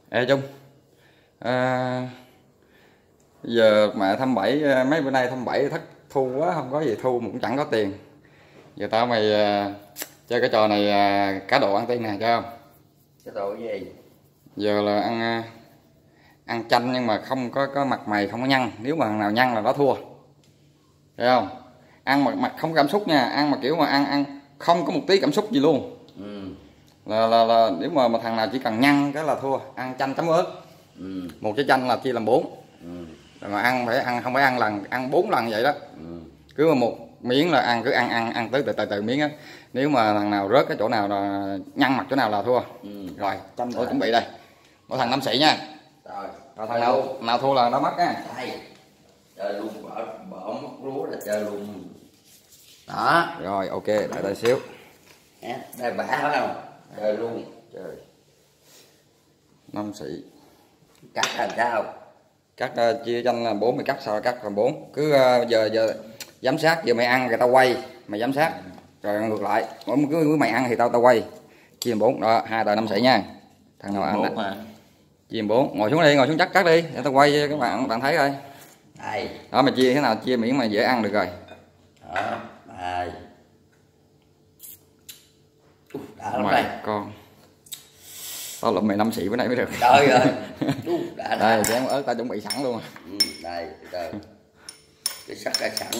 Ê Trung, à, giờ mẹ thăm bảy mấy bữa nay thăm bảy thất thu quá, không có gì thu mà cũng chẳng có tiền. Giờ tao mày chơi cái trò này, cá độ ăn tiền nè, chơi không? Cái đồ gì? Giờ là ăn chanh nhưng mà không có mặt mày, không có nhăn. Nếu mà thằng nào nhăn là nó thua, thấy không? Ăn mặt không cảm xúc nha, ăn mà kiểu mà ăn không có một tí cảm xúc gì luôn. Là nếu mà thằng nào chỉ cần nhăn cái là thua. Ăn chanh chấm ớt. Một trái chanh là chia làm 4. Rồi mà ăn không phải ăn 4 lần vậy đó. Cứ mà một miếng là ăn, cứ ăn tới từ miếng á. Nếu mà thằng nào rớt cái chỗ nào là nhăn mặt chỗ nào là thua. Rồi chanh tôi chuẩn bị đây. Mỗi thằng 5 xị nha. Rồi thằng nào thua là nó mất nha. Đây. Chơi luôn, bỏ mất lúa là chơi luôn. Đó. Rồi ok, đợi tay xíu. Đây bả phải không? Chơi luôn. Trời. 5 xị. Cắt làm sao? Cắt chia chanh là 4, mày cắt sao cắt làm 4. Cứ giờ giám sát, giờ mày ăn người ta quay, mày giám sát. Rồi ngược lại, cứ mày ăn thì tao quay. Chia làm 4, đó, 2 tờ 5 xị nha. Thằng nào ăn đó. Chia làm 4, ngồi xuống đi, ngồi xuống cắt đi, để tao quay cho các bạn thấy coi. Đây. Đó mày chia thế nào, chia miễn mà dễ ăn được rồi. Đó, đây. Đã lắm Mày đây. con. Tao lụm mày 5 xị bữa nay mới được. Trời ơi. Đã. Đây, chén ớt tao chuẩn bị sẵn luôn. Đây, trời. Cái sắt ra sẵn.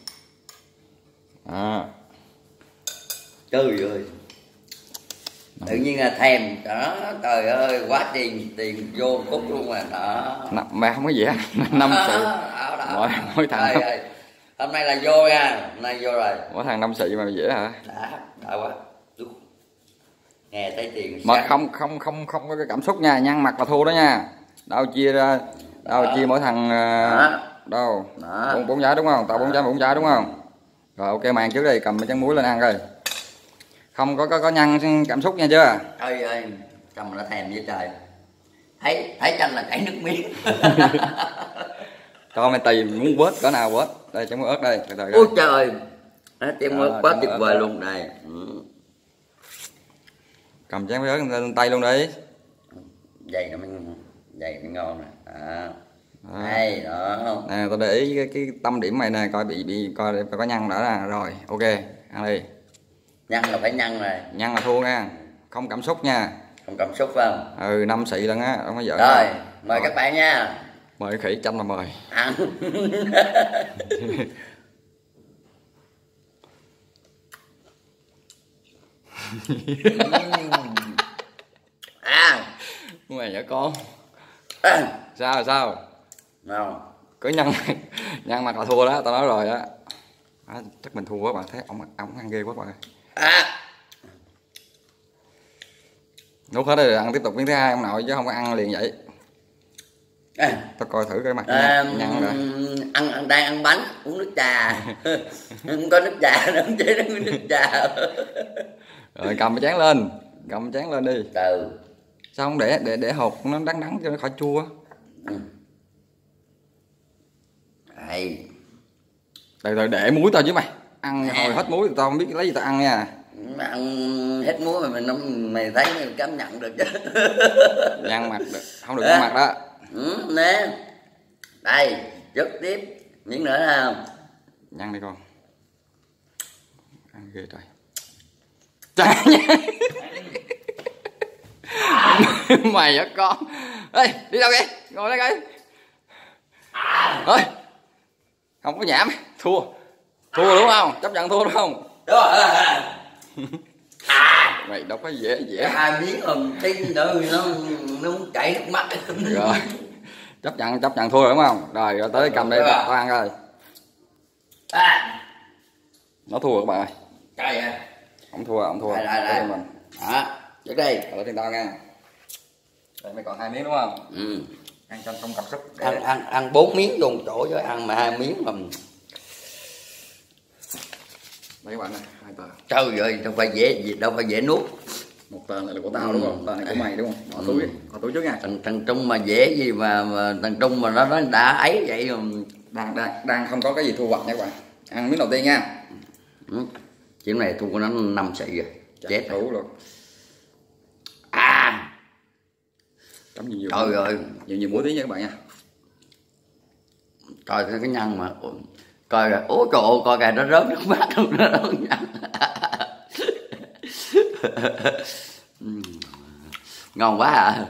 À. Trời ơi. Tự nhiên là thèm đó, trời ơi, quá tiền vô cút luôn mà đó. Mẹ không có gì á. 5 xị. Mỗi thằng ơi. Hôm nay là vô nha, hôm nay vô rồi. Mỗi thằng 5 xị mà dễ hả? Đã quá. Nghe thấy tiền Mà không có cái cảm xúc nha, nhăn mặt là thua đó nha. Đâu chia ra, chia mỗi thằng đâu. 4 trái đúng không? Tao 4 trái đúng không? Rồi ok, mày ăn trước đi, cầm cái chén muối lên ăn coi. Không có nhăn cảm xúc nha chưa? Trời ơi, cầm nó thèm với trời. Thấy chanh là chảy nước miếng. Cho mày tìm muốn vớt cỡ nào vớt. Đây chén muối ớt đây, từ từ. Ôi trời. Chén muối ớt quá tuyệt vời luôn đây. Cầm chén muối ớt lên tay luôn đi. Vậy mới ngon nè. Đây đó. Nè, tao để ý cái tâm điểm mày nè, coi bị coi có nhăn đã nè. Rồi, ok, ăn đi. Nhăn là phải nhăn rồi. Nhăn là thua nha, không cảm xúc nha. Không cảm xúc phải không? 5 xị lần á, không có giỡn. Rồi, mời các bạn nha. Mời khỉ chanh là mời. Ăn. Mày nhớ con. Sao? Không. Cứ nhăn mặt là thua đó, tao nói rồi á. Chắc mình thua quá bạn, thấy ông ăn ghê quá bạn. Nuốt hết rồi, ăn tiếp tục miếng thứ hai ông nội, chứ không có ăn liền vậy. Tao coi thử cái mặt nhăn rồi. Đang ăn bánh, uống nước trà. Không có nước trà nữa, không chế nước trà. Rồi cầm cái chén lên đi. Sao không để hột nó đắng cho nó khỏi chua. Từ để muối tao chứ mày. Ăn hồi hết muối tao không biết lấy gì tao ăn nha. Ăn hết muối mà mày thấy mày cảm nhận được chứ. Nhăn mặt được, không được nhăn mặt đó. Nè. Đây, rớt tiếp miếng nữa nè không? Nhăn đi con. Ăn ghê trời. Trời nha. Mày hả con? Ê, đi đâu vậy? Ngồi đây coi. Ơi. Không có nhảm, thua đúng không? Chấp nhận thua đúng không? Đúng rồi. Mày đâu có dễ. 2 miếng không tí nữa nó chảy nước mắt. Rồi. Chấp nhận thua đúng không? Rồi tới cầm đây tao ăn coi. Nó thua các bạn ơi. Trời ơi. Không thua. Đây. Đó, trước đây. Ở tiền tao nha. Đây mày còn 2 miếng đúng không? Ăn cho không cảm xúc. Ăn 4 miếng dùng chỗ chứ ăn mà 2 miếng mà. Mấy bạn này, 2 tờ. Trời ơi, đâu phải dễ nuốt. Một tờ này là của tao đúng không? Tờ này của mày đúng không? Bỏ túi trước nha. Thằng Trung mà dễ gì mà thằng Trung mà nó đã ấy vậy mà. Đang không có cái gì thu hoạch nha các bạn. Ăn miếng đầu tiên nha. Chuyện này thua của nó 5 xị rồi. Chết đủ rồi. Chấm nhiều trời ơi, nhiều muối tí nha các bạn nha. coi cái nhân mà coi rồi, ố trời ơi, coi kìa nó rớt nước mắt luôn đó nhân. Ngon quá à.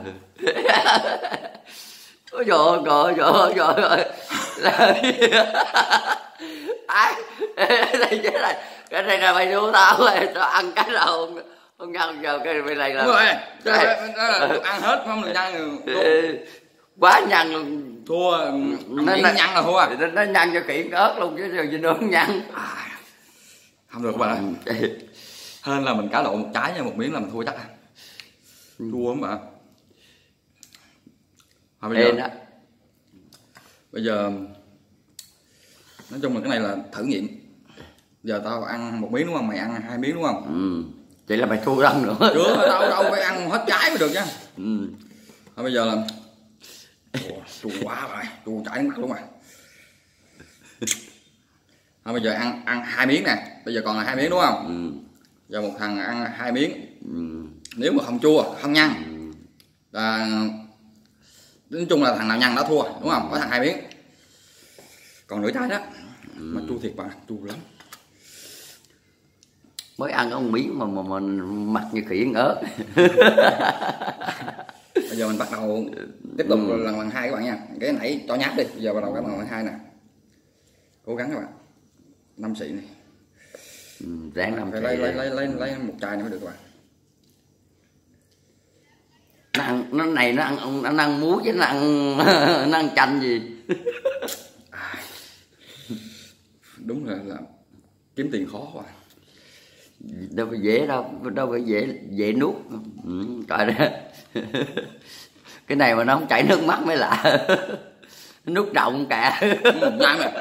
Ôi trời ơi. Ai cái này là mày đua tao rồi, tao ăn cái nào không nhân giờ cái này là đúng rồi, ăn hết không được nhân quá nhân luôn. Thua, nó nhăn là thua. Nó nhăn cho kỹ ớt luôn chứ gì nữa không nhăn. Không được các bạn ơi. Hơn là mình cá lộn một trái nha, một miếng là mình thua chắc. Thua không bạn? Bây giờ nói chung là cái này là thử nghiệm. Giờ tao ăn một miếng đúng không? Mày ăn 2 miếng đúng không? Vậy là mày thua răng nữa. Chưa, tao đâu phải ăn hết trái mới được nha. Thôi bây giờ là chua quá rồi, chua chảy nước mắt luôn rồi. Thôi bây giờ ăn 2 miếng nè, bây giờ còn là 2 miếng đúng không? Giờ một thằng ăn 2 miếng. Nếu mà không chua, không nhăn, là nói chung là thằng nào nhăn đã thua đúng không? Có thằng 2 miếng. Còn nửa trái đó, mà chua thiệt bạn, chua lắm. Mới ăn có một miếng mà mặt như khỉ ăn ớt. Bây giờ mình bắt đầu tiếp tục lần 2 các bạn nha. Cái nãy cho nháp đi, bây giờ bắt đầu cái lần 2 nè. Cố gắng các bạn. 5 xị này. Ráng 5 xị. Lấy một chai nữa mới được các bạn. Nó ăn muối chứ nó ăn chanh gì. Đúng là kiếm tiền khó quá. Đâu phải dễ đâu phải dễ nuốt. Trời ơi. Cái này mà nó không chảy nước mắt mới lạ. Nuốt động cả. Ngon rồi.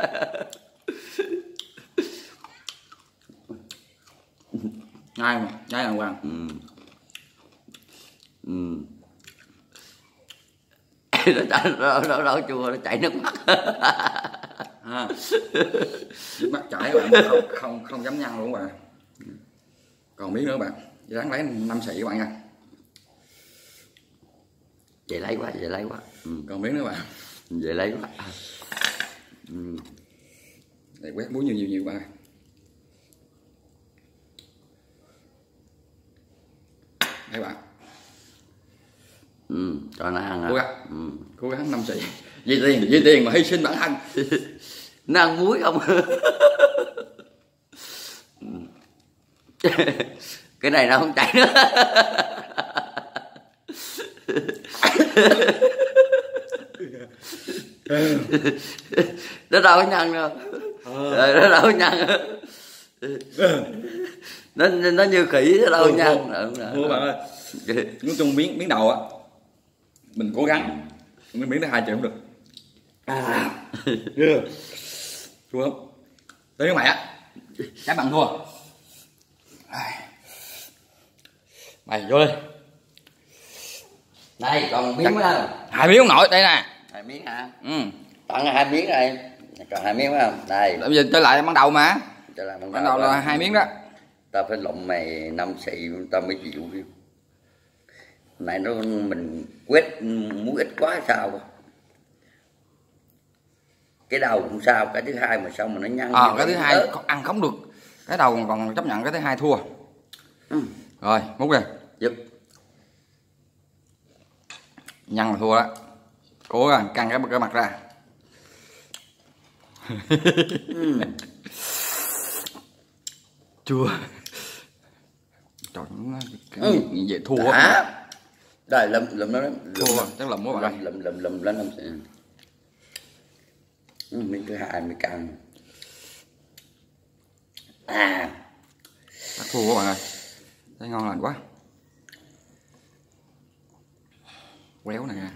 Ngon mà, nhai đàng hoàng. Nó chua nó chảy nước mắt. Nước mắt chảy các bạn, không dám nhăn luôn các bạn. Còn miếng nữa các bạn, ráng lấy 5 xị các bạn nha. Vậy lấy quá. Còn miếng nữa các bạn. Vậy lấy quá. Để quét muối nhiều bạn ơi. Đây bạn. Cho nó ăn. Cố gắng 5 xị. Vì tiền mà hy sinh bản thân. Nó ăn muối không? Cái này nó không chảy nữa. Nó đâu có nhăn đâu. Nó đâu có nhăn. Nó như khỉ nó đâu có nhăn. Thua bạn ơi. Nói chung miếng đầu á mình cố gắng, miếng thứ 2 chịu không được. Thua không? Tới nước mày á. Các bạn thua. Mày vô đi. Đây còn miếng nữa. 2 miếng ông nội đây nè. 2 miếng hả? Tặng 2 miếng đây. Còn 2 miếng phải không? Đây. Bây giờ trở lại ban đầu mà. Trở lại ban đầu là 2 miếng đó. Tao phải lộn mày 5 xị tao mới chịu. Này nó mình quét muối ít quá sao? Cái đầu cũng sao, cái thứ 2 mà sao mà nó nhăn. Cái thứ 2 ăn không được. Cái đầu còn chấp nhận, cái thứ 2 thua. Rồi, múc đi. Giúp. Nhăn là thua đó. Cố gắng căng cái mặt ra. Chua. Trời nó vậy thua quá. Đây lầm nó thua chắc lầm quá bạn. Lầm lên miếng thứ 2 mới căng. Chắc thua quá bạn ơi. Thấy ngon lành quá. Quéo này nha.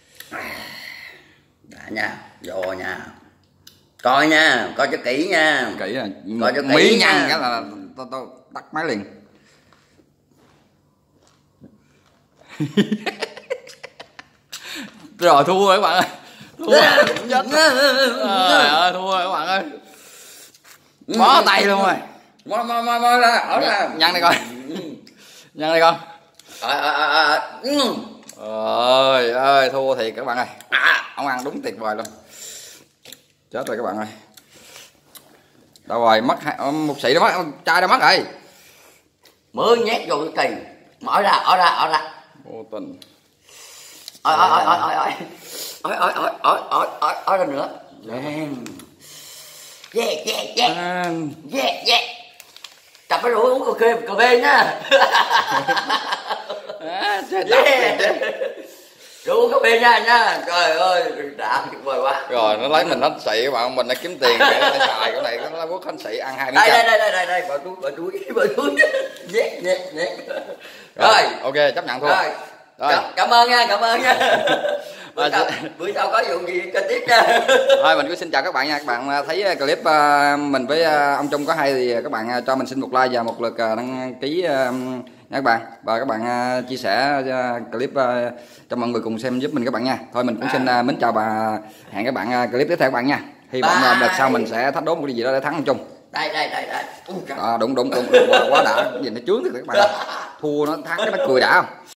Đã nha, vô nha. Coi nha, coi cho kỹ nha. Kỹ là coi cho kỹ nha. Cái là tao tắt máy liền. Rồi thua rồi các bạn ơi. Thua rồi. Thua rồi các bạn ơi. Bó tay luôn rồi. Moi ra, ở ra. Nhăn đây coi. Nhăn đây con. Ơi ơi, thua thiệt các bạn ơi. Ông ăn đúng tuyệt vời luôn. Chết rồi các bạn ơi. Đâu rồi, mất một xị đã mất, chai đã mất rồi. 10 nhét vô cái kỳ. Mở ra, ở ra. Vô tình. Ra nữa. Yeah. Cặp với rượu uống cà phê nha. Rượu uống cà phê nha. Trời ơi, đã tuyệt vời quá. Rồi nó lấy mình hết xị các bạn, mình đã kiếm tiền để nó xài cái này, nó quất hết xị ăn 2 miếng canh. Đây, bỏ túi. Nhét. Rồi, ok, chấp nhận thua. Rồi. Cảm ơn nha. Bữa sau có vụ gì kênh tiếp nha. Thôi mình cứ xin chào các bạn nha. Các bạn thấy clip mình với ông Trung có hay thì các bạn cho mình xin một like và một lượt đăng ký nha các bạn. Và các bạn chia sẻ clip cho mọi người cùng xem giúp mình các bạn nha. Thôi mình cũng xin mến chào và hẹn các bạn clip tiếp theo các bạn nha. Hy vọng đợt sau mình sẽ thách đố một cái gì đó để thắng ông Trung. Đây. Đúng quá đã, gì nó chướng thì các bạn. Thua nó thắng cái nó cười đã không?